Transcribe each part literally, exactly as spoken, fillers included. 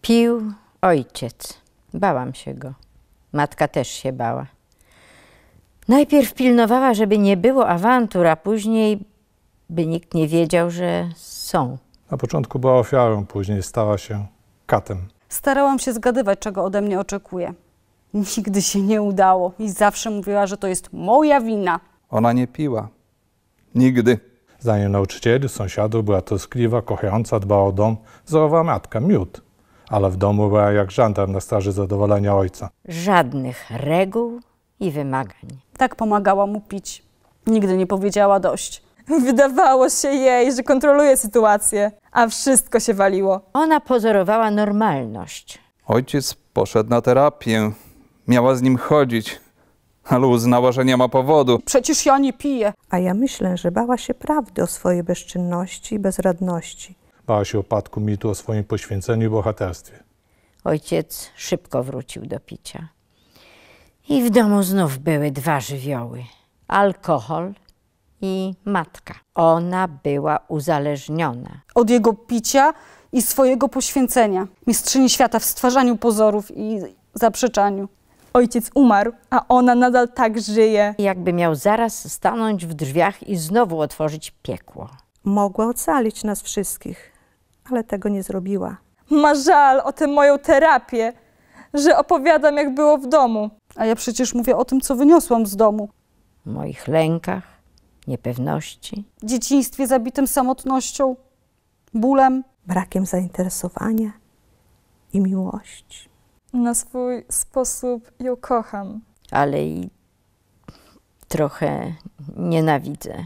Pił ojciec. Bałam się go. Matka też się bała. Najpierw pilnowała, żeby nie było awantur, a później, by nikt nie wiedział, że są. Na początku była ofiarą, później stała się katem. Starałam się zgadywać, czego ode mnie oczekuje. Nigdy się nie udało i zawsze mówiła, że to jest moja wina. Ona nie piła. Nigdy. Zdaniem nauczycieli, sąsiadów była troskliwa, kochająca, dbała o dom, wzorowa matka, miód. Ale w domu była jak żandarm na straży zadowolenia ojca. Żadnych reguł i wymagań. Tak pomagała mu pić. Nigdy nie powiedziała dość. Wydawało się jej, że kontroluje sytuację, a wszystko się waliło. Ona pozorowała normalność. Ojciec poszedł na terapię. Miała z nim chodzić, ale uznała, że nie ma powodu. Przecież ja nie piję. A ja myślę, że bała się prawdy o swojej bezczynności i bezradności. Bała się upadku mitu o swoim poświęceniu i bohaterstwie. Ojciec szybko wrócił do picia. I w domu znów były dwa żywioły. Alkohol i matka. Ona była uzależniona. Od jego picia i swojego poświęcenia. Mistrzyni świata w stwarzaniu pozorów i zaprzeczaniu. Ojciec umarł, a ona nadal tak żyje. Jakby miał zaraz stanąć w drzwiach i znowu otworzyć piekło. Mogła ocalić nas wszystkich, ale tego nie zrobiła. Ma żal o tę moją terapię, że opowiadam, jak było w domu. A ja przecież mówię o tym, co wyniosłam z domu. W moich lękach, niepewności. Dzieciństwie zabitym samotnością, bólem. Brakiem zainteresowania i miłości. Na swój sposób ją kocham. Ale i trochę nienawidzę.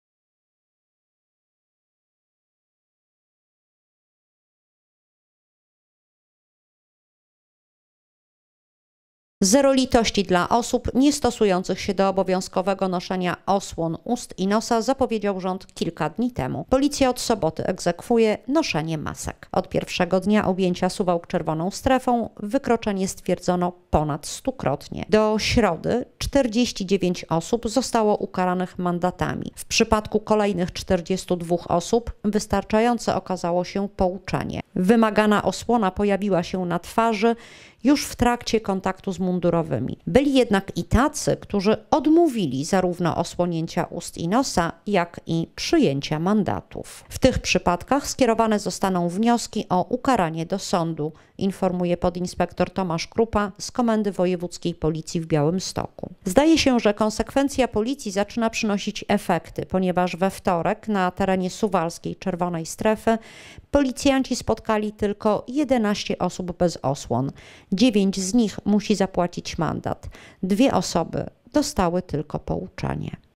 Zero litości dla osób niestosujących się do obowiązkowego noszenia osłon ust i nosa zapowiedział rząd kilka dni temu. Policja od soboty egzekwuje noszenie masek. Od pierwszego dnia objęcia Suwałk czerwoną strefą wykroczenie stwierdzono ponad stukrotnie. Do środy czterdzieści dziewięć osób zostało ukaranych mandatami. W przypadku kolejnych czterdziestu dwóch osób wystarczające okazało się pouczenie. Wymagana osłona pojawiła się na twarzy już w trakcie kontaktu z mundurowymi. Byli jednak i tacy, którzy odmówili zarówno osłonięcia ust i nosa, jak i przyjęcia mandatów. W tych przypadkach skierowane zostaną wnioski o ukaranie do sądu, informuje podinspektor Tomasz Krupa z Komendy Wojewódzkiej Policji w Białymstoku. Zdaje się, że konsekwencja policji zaczyna przynosić efekty, ponieważ we wtorek na terenie suwalskiej czerwonej strefy policjanci spotkali tylko jedenaście osób bez osłon. Dziewięć z nich musi zapłacić mandat. Dwie osoby dostały tylko pouczenie.